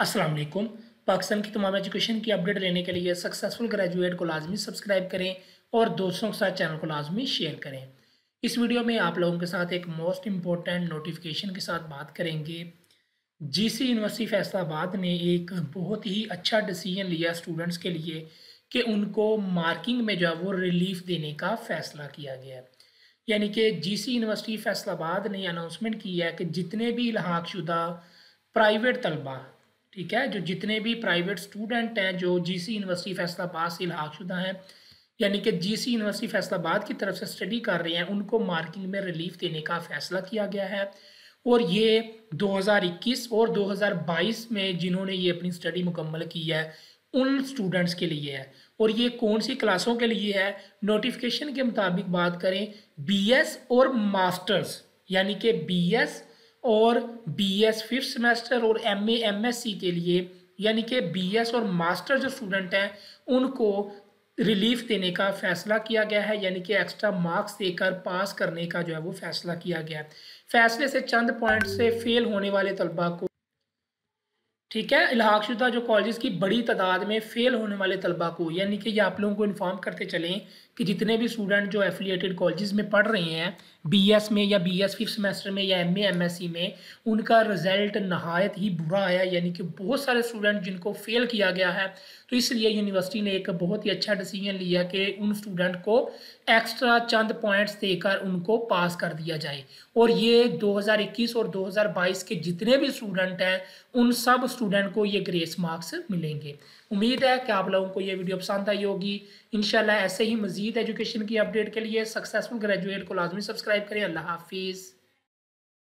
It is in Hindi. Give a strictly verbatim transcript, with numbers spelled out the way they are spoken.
अस्सलाम वालेकुम। पाकिस्तान की तमाम एजुकेशन की अपडेट लेने के लिए सक्सेसफुल ग्रेजुएट को लाजमी सब्सक्राइब करें और दोस्तों के साथ चैनल को लाजमी शेयर करें। इस वीडियो में आप लोगों के साथ एक मोस्ट इम्पोर्टेंट नोटिफिकेशन के साथ बात करेंगे। जीसी यूनिवर्सिटी फैसलाबाद ने एक बहुत ही अच्छा डिसीजन लिया स्टूडेंट्स के लिए कि उनको मार्किंग में जो है वो रिलीफ देने का फ़ैसला किया गया है। यानी कि जीसी यूनिवर्सिटी फैसलाबाद ने अनाउंसमेंट किया है कि जितने भी इल्हाक शुदा प्राइवेट तलबा, ठीक है, जो जितने भी प्राइवेट स्टूडेंट हैं जो जीसी यूनिवर्सिटी फैसलाबाद से इल्हाक शुदा हैं, यानी कि जीसी यूनिवर्सिटी फैसलाबाद की तरफ से स्टडी कर रहे हैं, उनको मार्किंग में रिलीफ देने का फ़ैसला किया गया है। और ये दो हज़ार इक्कीस और दो हज़ार बाईस में जिन्होंने ये अपनी स्टडी मुकम्मल की है उन स्टूडेंट्स के लिए है। और ये कौन सी क्लासों के लिए है? नोटिफिकेशन के मुताबिक बात करें, बीएस और मास्टर्स, यानी कि बीएस और बीएस फिफ्थ सेमेस्टर और एमए एमएससी के लिए, यानी कि बीएस और मास्टर जो स्टूडेंट हैं उनको रिलीफ देने का फ़ैसला किया गया है, यानी कि एक्स्ट्रा मार्क्स देकर पास करने का जो है वो फ़ैसला किया गया है। फैसले से चंद पॉइंट से फेल होने वाले तलबा को, ठीक है, इल्हाक शुदा जो कॉलेज की बड़ी तादाद में फ़ेल होने वाले तलबा को, यानी कि ये आप लोगों को इन्फॉर्म करते चलें कि जितने भी स्टूडेंट जो एफिलिएटेड कॉलेज में पढ़ रहे हैं बीएस में या बीएस फिफ्थ सेमेस्टर में या एमए एमएससी में, उनका रिज़ल्ट नहायत ही बुरा आया, यानी कि बहुत सारे स्टूडेंट जिनको फेल किया गया है। तो इसलिए यूनिवर्सिटी ने एक बहुत ही अच्छा डिसीजन लिया कि उन स्टूडेंट को एक्स्ट्रा चंद पॉइंट्स देकर उनको पास कर दिया जाए। और ये दो हज़ार इक्कीस और दो हज़ार बाईस के जितने भी स्टूडेंट हैं उन सब स्टूडेंट को ये ग्रेस मार्क्स मिलेंगे। उम्मीद है कि आप लोगों को ये वीडियो पसंद आई होगी। इंशाल्लाह ऐसे ही मज़ीद एजुकेशन की अपडेट के लिए सक्सेसफुल ग्रेजुएट को लाजमी सब्सक्राइब करें। अल्लाह हाफिज़।